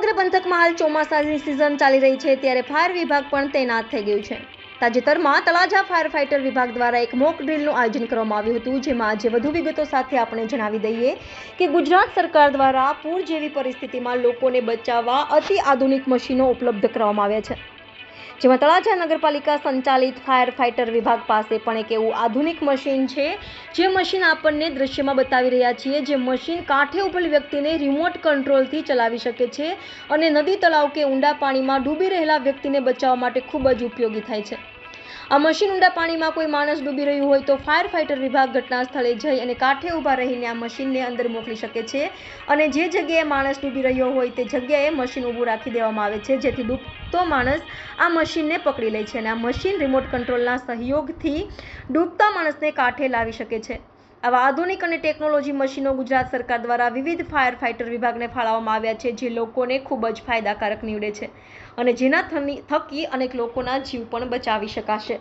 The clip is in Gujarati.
સમગ્ર પંથકમાં હાલ ચોમાસાની સિઝન ચાલી રહી છે ત્યારે ફાયર વિભાગ પણ તૈનાત થઈ ગયું છે। તાજેતરમાં તળાજા ફાયર ફાઇટર વિભાગ દ્વારા એક મોક ડ્રીલનું આયોજન કરવામાં આવ્યું હતું, જેમાં આજે વધુ વિગતો સાથે આપણે જણાવી દઈએ કે ગુજરાત સરકાર દ્વારા પૂર જેવી પરિસ્થિતિમાં લોકોને બચાવવા અતિ આધુનિક મશીનો ઉપલબ્ધ કરવામાં આવ્યા છે, જેમાં તળાજા નગરપાલિકા સંચાલિત ફાયર ફાઇટર વિભાગ પાસે પણ એક એવું આધુનિક મશીન છે, જે મશીન આપણને દ્રશ્યમાં બતાવી રહ્યા છીએ। જે મશીન કાંઠે ઉભેલ વ્યક્તિને રિમોટ કંટ્રોલથી ચલાવી શકે છે અને નદી, તળાવ કે ઊંડા પાણીમાં ડૂબી રહેલા વ્યક્તિને બચાવવા માટે ખૂબ જ ઉપયોગી થાય છે। આ મશીન ઊંડા પાણીમાં કોઈ માણસ ડૂબી રહ્યું હોય તો ફાયર ફાઇટર વિભાગ ઘટના સ્થળે જઈ અને કાંઠે ઊભા રહીને આ મશીનને અંદર મોકલી શકે છે અને જે જગ્યાએ માણસ ડૂબી રહ્યો હોય તે જગ્યાએ મશીન ઊભું રાખી દેવામાં આવે છે, જેથી ડૂબતો માણસ આ મશીનને પકડી લે છે અને આ મશીન રિમોટ કંટ્રોલના સહયોગથી ડૂબતા માણસને કાંઠે લાવી શકે છે। આવા આધુનિક અને ટેકનોલોજી મશીનો ગુજરાત સરકાર દ્વારા વિવિધ ફાયર ફાઇટર વિભાગને ફાળવવામાં આવ્યા છે, જે લોકોને ખૂબ જ ફાયદાકારક નીવડે છે અને જેના થકી અનેક લોકોના જીવ પણ બચાવી શકાશે।